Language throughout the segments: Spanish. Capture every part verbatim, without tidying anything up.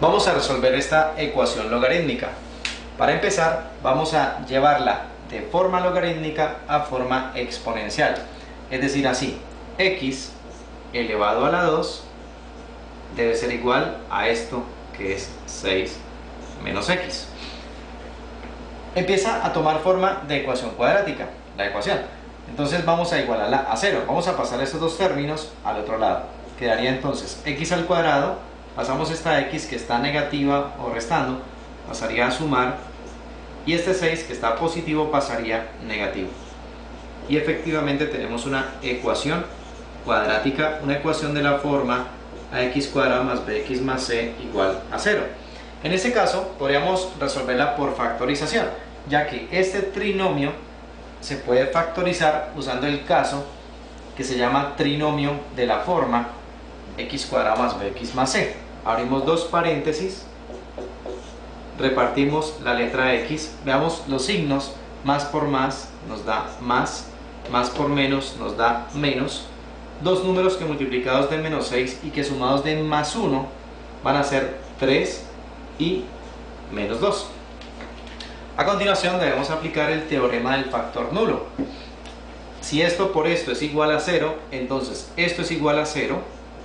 Vamos a resolver esta ecuación logarítmica. Para empezar, vamos a llevarla de forma logarítmica a forma exponencial. Es decir, así, x elevado a la dos debe ser igual a esto que es seis menos x. Empieza a tomar forma de ecuación cuadrática, la ecuación. Entonces vamos a igualarla a cero. Vamos a pasar estos dos términos al otro lado. Quedaría entonces x al cuadrado. Pasamos esta x que está negativa o restando, pasaría a sumar, y este seis que está positivo pasaría negativo. Y efectivamente tenemos una ecuación cuadrática, una ecuación de la forma ax cuadrado más bx más c igual a cero. En este caso podríamos resolverla por factorización, ya que este trinomio se puede factorizar usando el caso que se llama trinomio de la forma x cuadrado más bx más c. Abrimos dos paréntesis, repartimos la letra x, veamos los signos, más por más nos da más, más por menos nos da menos, dos números que multiplicados de menos seis y que sumados de más uno van a ser tres y menos dos. A continuación debemos aplicar el teorema del factor nulo. Si esto por esto es igual a cero, entonces esto es igual a cero,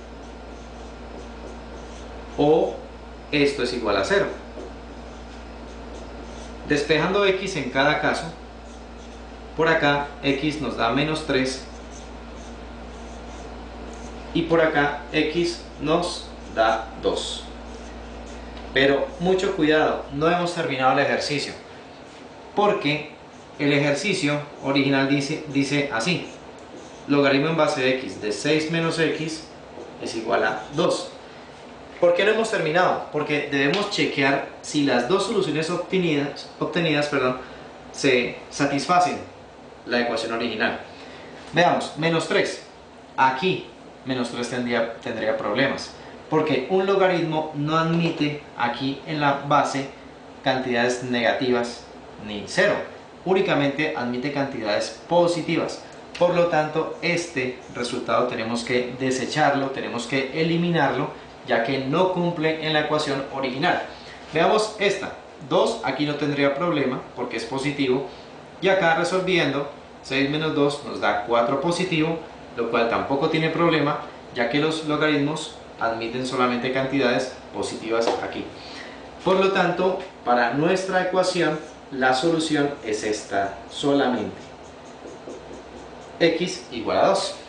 o esto es igual a cero. Despejando x en cada caso, por acá x nos da menos tres y por acá x nos da dos. Pero mucho cuidado, no hemos terminado el ejercicio, porque el ejercicio original dice, dice así: logaritmo en base de x de seis menos x es igual a dos. ¿Por qué no hemos terminado? Porque debemos chequear si las dos soluciones obtenidas, obtenidas perdón, se satisfacen la ecuación original. Veamos, menos tres. Aquí menos tres tendría, tendría problemas, porque un logaritmo no admite aquí en la base cantidades negativas ni cero. Únicamente admite cantidades positivas. Por lo tanto, este resultado tenemos que desecharlo, tenemos que eliminarlo, ya que no cumple en la ecuación original. Veamos esta, dos aquí no tendría problema porque es positivo, y acá resolviendo seis menos dos nos da cuatro positivo, lo cual tampoco tiene problema, ya que los logaritmos admiten solamente cantidades positivas aquí. Por lo tanto, para nuestra ecuación la solución es esta solamente, x igual a dos.